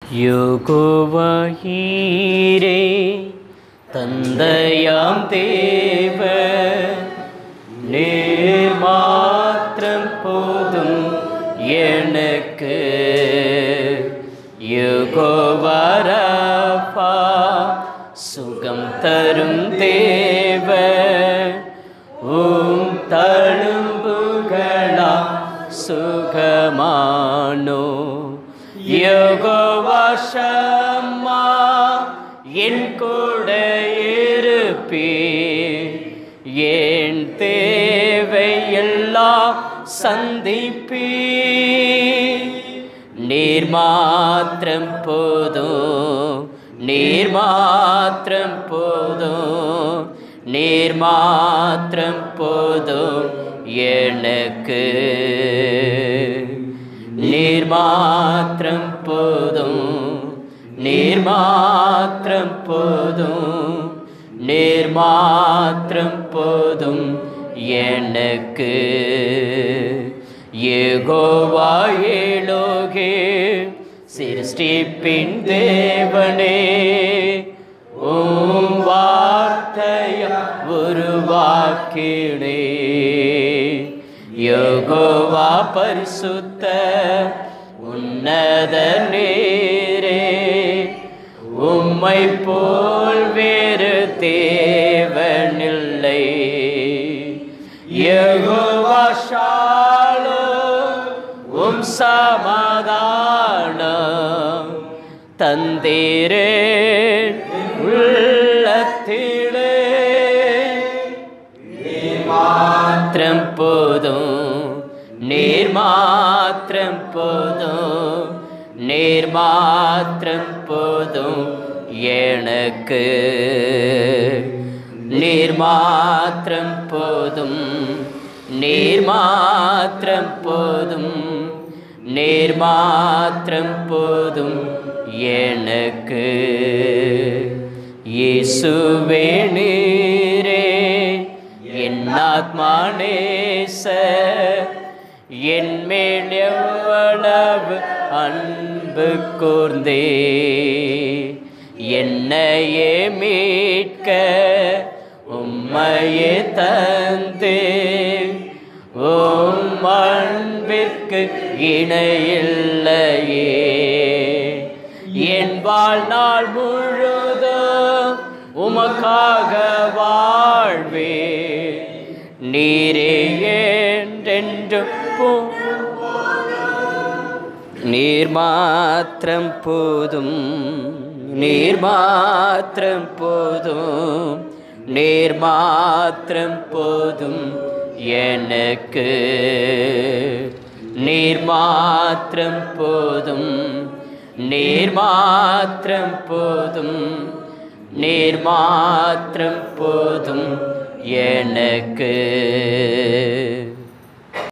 யெகோவாயீரே தந்தையாம் தேவன், நீர் மாத்திரம் போதும் எனக்கு. யெகோவா ராபா, சுகம் தரும் தேவன், உம் தழும்புகளா சுகமானோ. யெகோவா ஷம்மா, என் கூட இருப்பீர், என் தேவையெல்லாம் சந்திப்பீர். நீர் மாத்திரம் போதும், நீர் மாத்திரம் போதும், நீர் மாத்திரம் போதும் எனக்கு. நீர் மாத்திரம் போதும், நீர் மாத்திரம் போதும், நீர் மாத்திரம் போதும் எனக்கு. யெகோவா எலோகே, சிருஷ்டிப்பின் தேவனே, உம் வார்த்தையா உருவாக்கினே. யெகோவா பரிசுத்த உன்னத நேரே, உம்மை போல் வேறு தேவனில்லை. யெகோவா ஷாலோம், உம் சமாதானம் தந்தீரே உள்ளத்திலே. நீர் மாத்திரம் போதும், நீர் மாத்திரம் போதும், நீர் மாத்திரம் போதும் எனக்கு. நீர் மாத்திரம் போதும், நீர் மாத்திரம் போதும், நீர் மாத்திரம் போதும் எனக்கு. இயேசுவே நீரே என் ஆத்மா நேசர், என் மேல் எவ்வளவு அன்பு கூர்ந்தே. என்னையே மீட்க உம்மையே தந்தே, உம் அன்பிற்கு இணையில்லையே. என் வாழ்நாள் முழுதும் உமக்காக வாழ்வே, நீரே என்றென்றும் நீர் மாத்திரம் போதும், நீர் மாத்திரம் போதும், நீர் மாத்திரம் போதும் எனக்கு. நீர் மாத்திரம் போதும், நீர் மாத்திரம் போதும், நீர் மாத்திரம் போதும் எனக்கு.